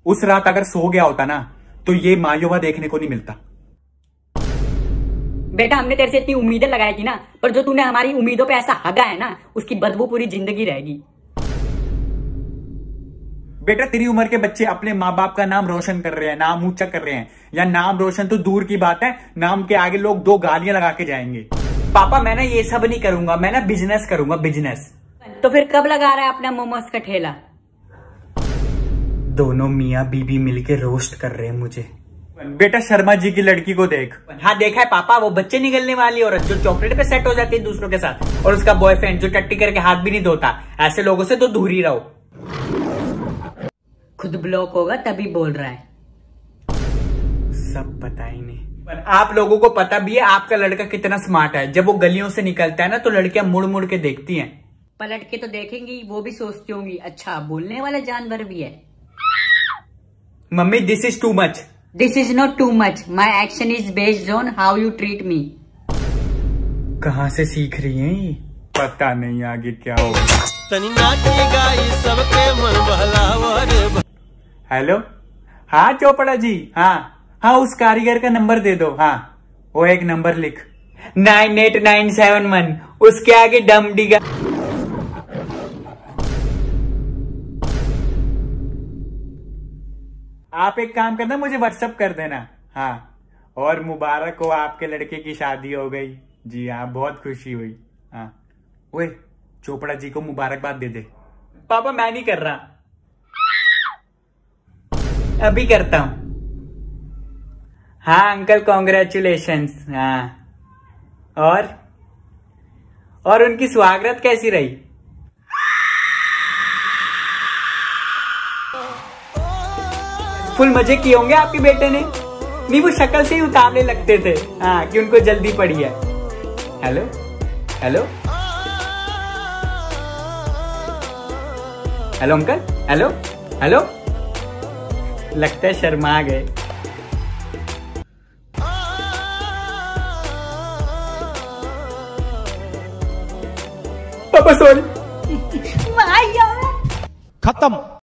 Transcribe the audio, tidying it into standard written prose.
उस रात अगर सो गया होता ना तो ये मायोवा देखने को नहीं मिलता। बेटा हमने तेरे से इतनी उम्मीदें लगाई थी ना, पर जो तूने हमारी उम्मीदों पे ऐसा हगा है ना, उसकी बदबू पूरी जिंदगी रहेगी। बेटा तेरी उम्र के बच्चे अपने माँ बाप का नाम रोशन कर रहे हैं, नाम ऊंचा कर रहे हैं, या नाम रोशन तो दूर की बात है, नाम के आगे लोग 2 गालियां लगा के जाएंगे। पापा मैं ना ये सब नहीं करूंगा, मैं ना बिजनेस करूंगा, बिजनेस। तो फिर कब लगा रहा है अपना मोमोज का ठेला? दोनों मियाँ बीबी मिलके रोस्ट कर रहे हैं मुझे। बेटा शर्मा जी की लड़की को देख। हाँ देखा है पापा, वो बच्चे निकलने वाली औरत जो चॉकलेट पे सेट हो जाती है दूसरों के साथ, और उसका बॉयफ्रेंड जो टट्टी करके हाथ भी नहीं धोता। ऐसे लोगों से तो दूर ही रहो। खुद ब्लॉक होगा तभी बोल रहा है। सब पता ही नहीं, पर आप लोगों को पता भी है आपका लड़का कितना स्मार्ट है। जब वो गलियों से निकलता है ना तो लड़कियां मुड़ मुड़ के देखती हैं। पलट के तो देखेंगी, वो भी सोचती होंगी अच्छा बोलने वाला जानवर भी है। Mummy this is too much. This is not too much, my action is based on how you treat me. कहाँ से सीख रही हैं ये? पता नहीं आगे क्या होगा। हेलो हाँ चोपड़ा जी, हाँ उस कारीगर का नंबर दे दो। हाँ वो एक नंबर लिख 98971, उसके आगे डम डिगा। आप एक काम करना, मुझे व्हाट्सएप कर देना। हाँ और मुबारक हो, आपके लड़के की शादी हो गई। जी हाँ बहुत खुशी हुई। हाँ ओए चोपड़ा जी को मुबारकबाद दे दे। पापा मैं नहीं कर रहा, अभी करता हूं। हाँ अंकल कॉन्ग्रेचुलेशंस। हाँ और उनकी स्वागत कैसी रही? फुल मजे किए होंगे आपके बेटे ने। नहीं वो शक्ल से ही उतावले लगते थे हाँ कि उनको जल्दी पड़ी है। Hello hello hello uncle, hello hello. लगता है शर्मा गए। पापा सॉरी। खत्म।